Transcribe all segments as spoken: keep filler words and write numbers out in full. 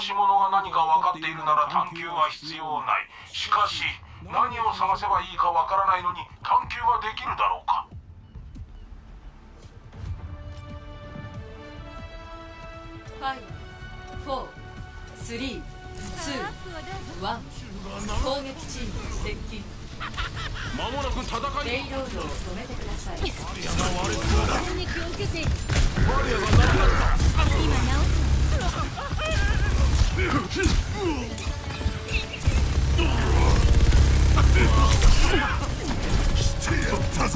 し物が何か分かっているなら探求は必要ない。しかし何を探せばいいか分からないのに探求はできるだろうか。 ご、よん、さん、に、に、いち、攻撃チーム接近。 間もなく戦い。 レイロードを止めてください。 バリアが割れてる。 攻撃を受けて。 バリアがなくなった。 今直す。 してやったぞ。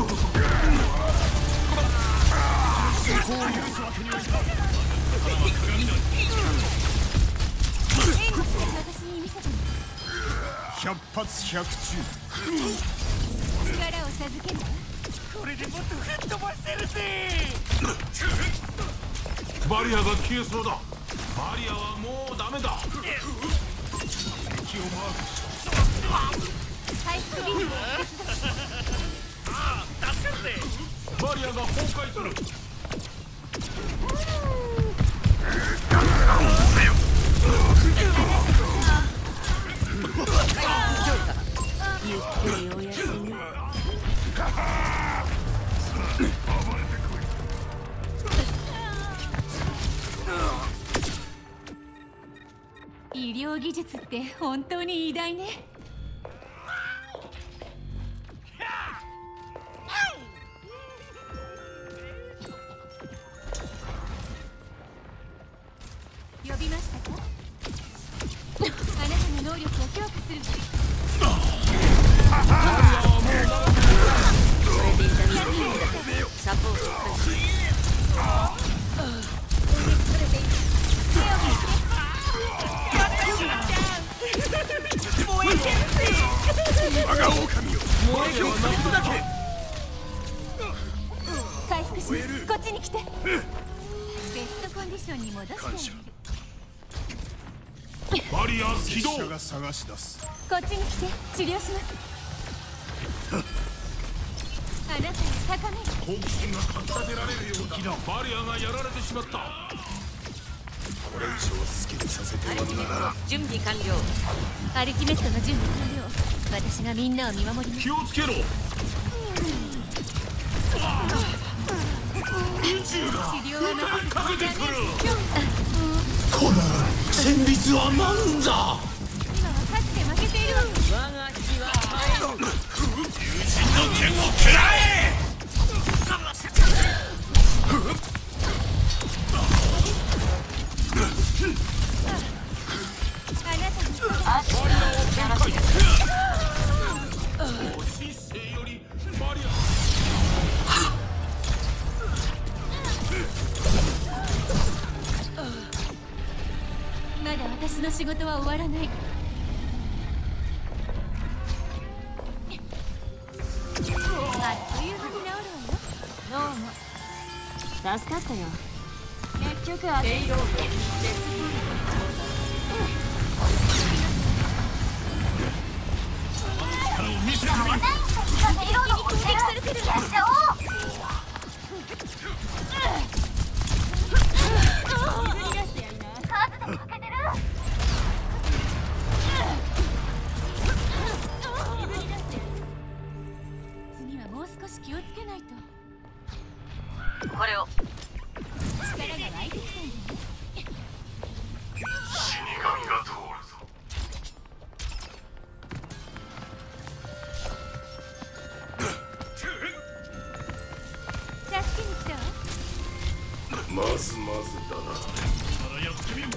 私に見せて。 百発百中。 力を授ける。 これでもっと吹っ飛ばせるぜ。 バリアが消えそうだ。バリアはもうダメだ。気を回る。 回復ビーム。 ああ、助かるぜ。 バリアが崩壊する。 ゆっくりお休み。医療技術って本当に偉大ね。呼びましたか？あなたの能力を強化する。 これで痛みを取るだけ。サポート開始。 燃えてるぜ。 我が狼よ。燃えてるだけ。 回復します。こっちに来て。ベストコンディションに戻してあげる。 バリア起動。 こっちに来て治療します。あなたを高める。 好奇心がかき立てられるようだ。バリアがやられてしまった。これ以上好きにさせてはならない。 準備完了。 アルティメットの準備完了。私がみんなを見守ります。 気をつけろ。宇宙が治療は任せて。 かけてくる。 この戦慄は何だ。 今は勝って負けているわ。 我が血は友人の剣を食らえ。 あなたの姿勢よりバリア。 まだ私の仕事は終わらない。あっという間に治るわよ。どうも。助かったよ。結局はレイロード。 見せてみる。 色々攻撃されてる。やっちゃおう。次はもう少し気をつけないと。 これを。 力が湧いてきたんじゃない？ 死神が通るぞ。 助けに来たわ。 まずまずだな。まだやってみる。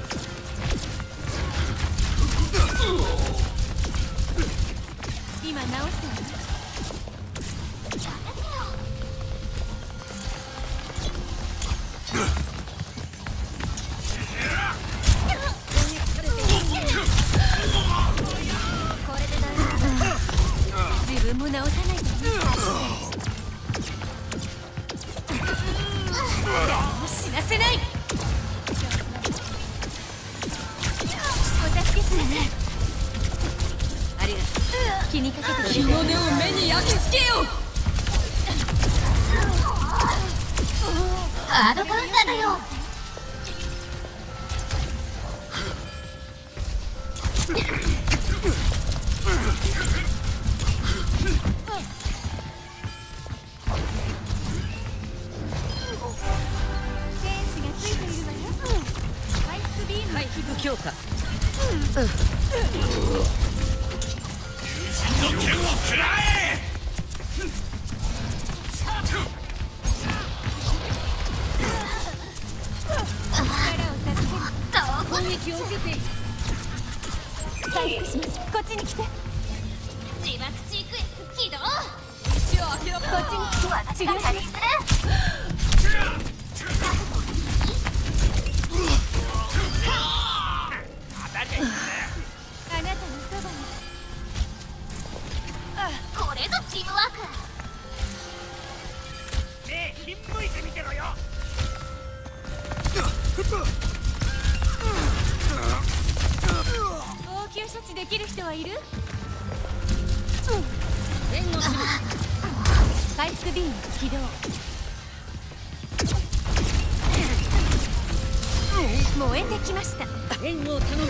今直すわ。これで大丈夫。自分も直さないと。死なせない。お助けします。 ありがとう。 気にかけて日の目を目に焼き付けよう。 ハードカウンターだよ。 強化。 の剣を食らえ。 攻撃を受けている。 回復します。こっちに来て。 自爆シークエンス起動。 道を開けろ。 こっちに来て。治療します。あなたのそばに。 これぞチームワーク。 ねえ、ひんむいてみてろよ。 応急処置できる人はいる？ 援護する。 回復ビーム起動。燃えてきました。 援護を頼む。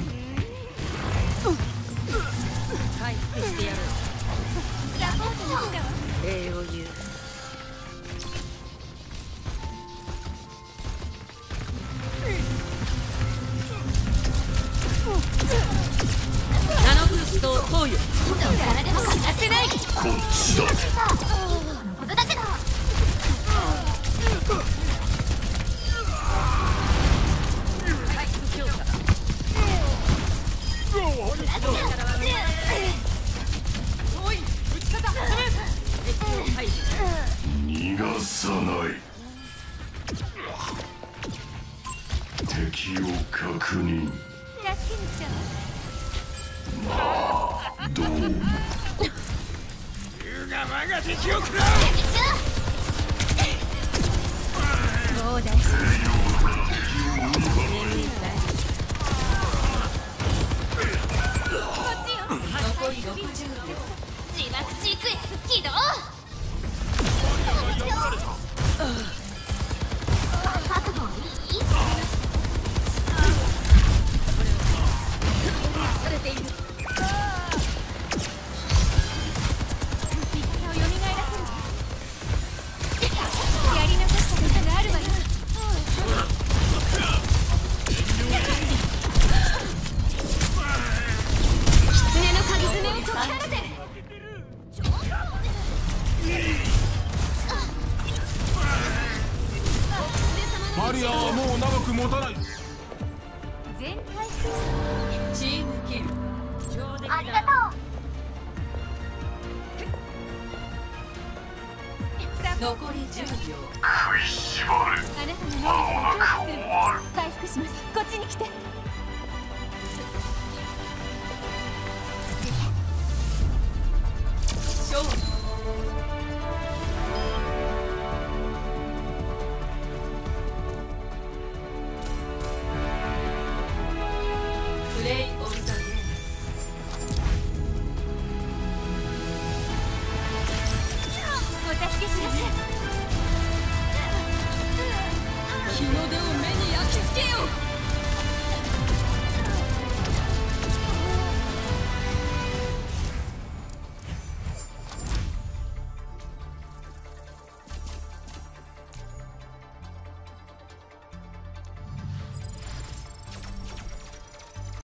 回復してやる。 サポートに来たわ。 礼を言う。ナノブーストを投与。 誰でも勝たせない。 こっちだ。 ことだけど。 回復強化。おい、撃ち方。敵を排除。 逃がさない。敵を確認。 助けに来たわ。 どう優が我が敵を食らもう大丈残りろくじゅうびょう。 自爆シークエンス起動。覚悟いい？ されている。 味方を蘇らせる。やり残したことがあるわよ。狐の鍵爪を解き放て。 バリアはもう長く持たない。 全回復。 チームキル。上出来だ。 ありがとう。 残りじゅうびょう。 食いしばる。 あなたの能力を強化する。回復します。こっちに来て。 勝利。プレイオブザゲーム。 お助けしましょう。 日の出を目に